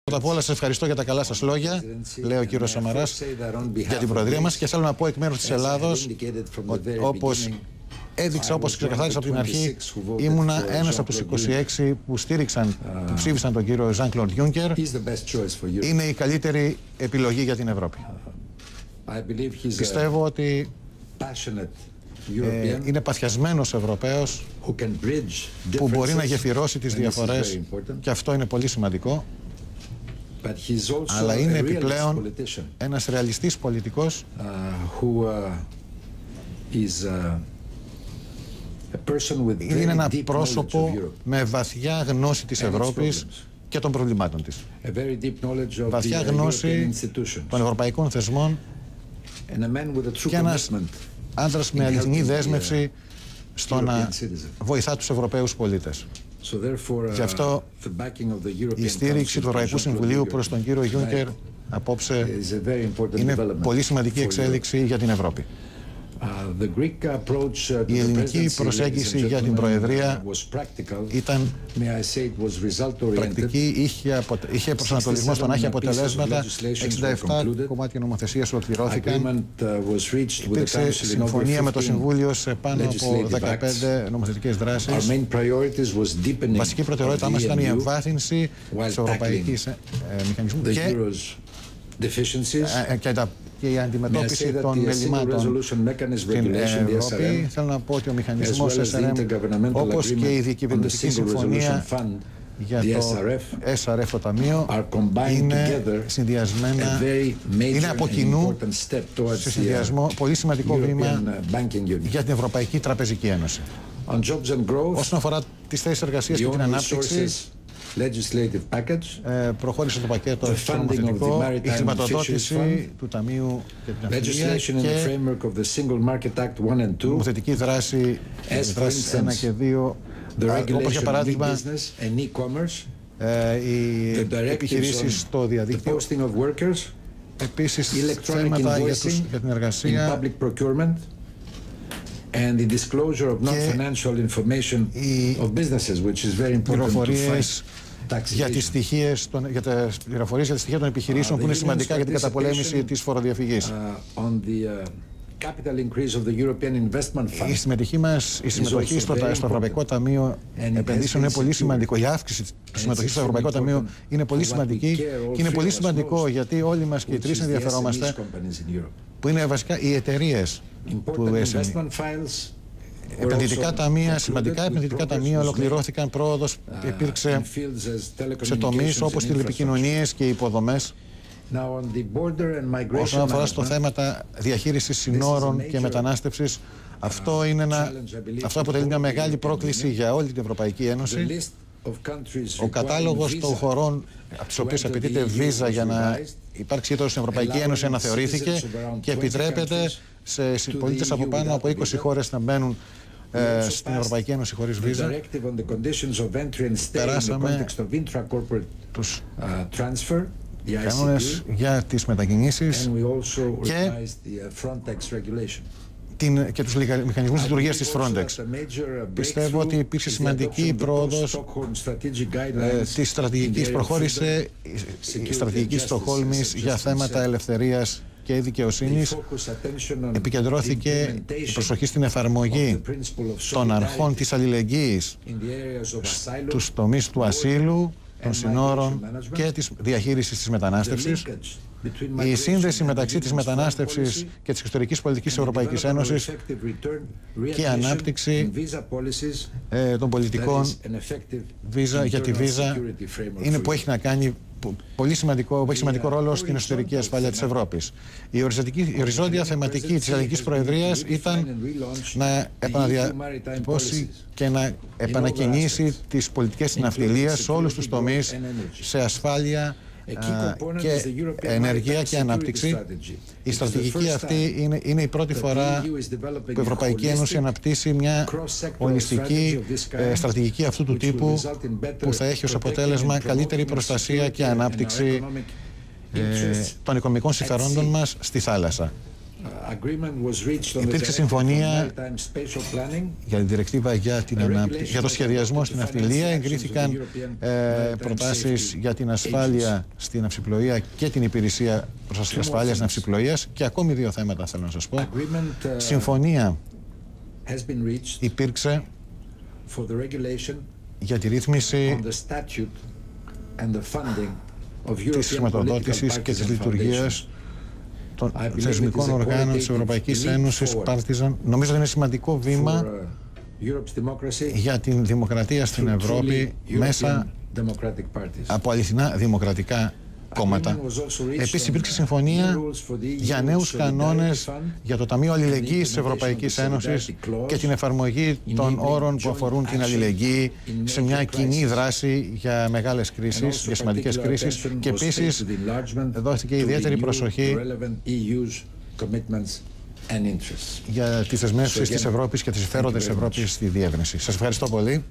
Πρώτα απ' όλα, σας ευχαριστώ για τα καλά σας λόγια, λέει ο κύριος Σαμαράς, για την Προεδρία μας, και θέλω να πω εκ μέρους της Ελλάδος, όπως έδειξα, όπως ξεκαθάρισα από την αρχή, ήμουνα ένας από τους 26 που στήριξαν, που ψήφισαν τον κύριο Jean-Claude Juncker. Είναι η καλύτερη επιλογή για την Ευρώπη. Πιστεύω ότι είναι παθιασμένος Ευρωπαίος που μπορεί να γεφυρώσει τις διαφορές, και αυτό είναι πολύ σημαντικό. Αλλά είναι επιπλέον ένας ρεαλιστής πολιτικός είναι ένα πρόσωπο με βαθιά γνώση της Ευρώπης και των προβλημάτων της. Βαθιά γνώση των ευρωπαϊκών θεσμών και ένας άντρας με αληθινή δέσμευση στο να βοηθά τους Ευρωπαίους πολίτες. Γι' αυτό η στήριξη του Ευρωπαϊκού Συμβουλίου προς τον κύριο Juncker απόψε είναι πολύ σημαντική εξέλιξη για την Ευρώπη. Η ελληνική προσέγγιση για την Προεδρία ήταν πρακτική, είχε προσανατολισμό στο να έχει αποτελέσματα. 67 κομμάτια νομοθεσίας ολοκληρώθηκαν. Υπήρξε συμφωνία με το Συμβούλιο σε πάνω από 15 νομοθετικές δράσεις. Βασική προτεραιότητά μας ήταν η εμβάθυνση της ευρωπαϊκής μηχανισμού και η αντιμετώπιση των μελημάτων στην Ευρώπη. Θέλω να πω ότι ο μηχανισμός SRM, όπως και η διακυβερνητική συμφωνία για το SRF, το Ταμείο, είναι συνδυασμένα, είναι από κοινού σε συνδυασμό πολύ σημαντικό βήμα για την Ευρωπαϊκή Τραπεζική Ένωση. Όσον αφορά τις θέσεις εργασίας και την ανάπτυξη, προχώρησε το πακέτο νομοθετικό, η χρηματοδότηση του Ταμείου και την Αυστραλία και νομοθετική δράση 1 και 2, όπως για παράδειγμα οι επιχειρήσεις στο διαδίκτυο, επίσης θέματα για την εργασία and the disclosure of non-financial information of businesses, which is very important to fight για τις στοιχείες για τα πληροφορίες για τα στοιχεία των επιχειρήσεων που είναι σημαντικά για την καταπολέμηση της φοροδιαφυγής. Η συμμετοχή μας, η συμμετοχή στο Ευρωπαϊκό Ταμείο Επενδύσεων είναι πολύ σημαντικό. Η αύξηση της συμμετοχής στο Ευρωπαϊκό Ταμείο είναι πολύ σημαντική και είναι πολύ σημαντικό γιατί όλοι μας και οι τρεις ενδιαφερόμαστε, που είναι βασικά οι εταιρείες του SME. Επενδυτικά ταμεία, σημαντικά επενδυτικά ταμεία ολοκληρώθηκαν, πρόοδος υπήρξε σε τομείς όπως τηλεπικοινωνίες και υποδομές. Όσον αφορά στο θέματα διαχείρισης συνόρων και μετανάστευσης, αυτό αποτελεί μια μεγάλη πρόκληση για όλη την Ευρωπαϊκή Ένωση. Ο κατάλογος των χωρών από τις οποίες απαιτείται βίζα για να υπάρξει ένταξη στην Ευρωπαϊκή Ένωση αναθεωρήθηκε και επιτρέπεται σε πολίτες από πάνω από 20 χώρες να μπαίνουν στην Ευρωπαϊκή Ένωση χωρίς βίζα. Περάσαμε τους κανόνες για τις μετακινήσεις και τους μηχανισμούς λειτουργίας της Frontex. Πιστεύω ότι υπήρξε σημαντική πρόοδος της στρατηγικής. Προχώρησε η στρατηγική Στοκχόλμης για θέματα ελευθερίας και δικαιοσύνης. Επικεντρώθηκε η προσοχή στην εφαρμογή των αρχών της αλληλεγγύης στους τομείς του ασύλου, των συνόρων και της διαχείρισης της μετανάστευσης. Η σύνδεση μεταξύ της μετανάστευσης και της εξωτερικής πολιτικής της Ευρωπαϊκής Ένωσης και η ανάπτυξη των πολιτικών για τη βίζα είναι που έχει να κάνει πολύ σημαντικό ρόλο στην εσωτερική ασφάλεια της Ευρώπης. Η οριζόντια θεματική της Ελληνικής Προεδρίας ήταν να επαναδιατυπώσει και να επανακινήσει τις πολιτικές της ναυτιλίας σε όλους τους τομείς, σε ασφάλεια και ενέργεια και ανάπτυξη. Η στρατηγική αυτή είναι η πρώτη φορά που η Ευρωπαϊκή Ένωση αναπτύσσει μια ολιστική στρατηγική αυτού του τύπου που θα έχει ως αποτέλεσμα καλύτερη προστασία και ανάπτυξη των οικονομικών συμφερόντων μας στη θάλασσα. Υπήρξε συμφωνία για την διρεκτίβα για το σχεδιασμό στην ναυτιλία. Εγκρίθηκαν προτάσεις για την ασφάλεια στην ναυσιπλοεία και την υπηρεσία ασφάλειας ναυσιπλοείας. Και ακόμη δύο θέματα θέλω να σας πω. Συμφωνία υπήρξε για τη ρύθμιση της χρηματοδότησης και της λειτουργίας των θεσμικών οργάνων της Ευρωπαϊκής Ένωσης, Partizan. Νομίζω ότι είναι σημαντικό βήμα για την δημοκρατία στην Ευρώπη μέσα από αληθινά δημοκρατικά κόμματα. Επίσης υπήρξε συμφωνία για νέους κανόνες για το Ταμείο Αλληλεγγύης της Ευρωπαϊκής Ένωσης και την εφαρμογή των όρων που αφορούν την αλληλεγγύη σε μια κοινή δράση για μεγάλες κρίσεις, για σημαντικές κρίσεις, και επίσης δόθηκε ιδιαίτερη προσοχή για τις δεσμεύσεις της Ευρώπης και τις συμφέροντες της Ευρώπης στη διεύρυνση. Σας ευχαριστώ πολύ.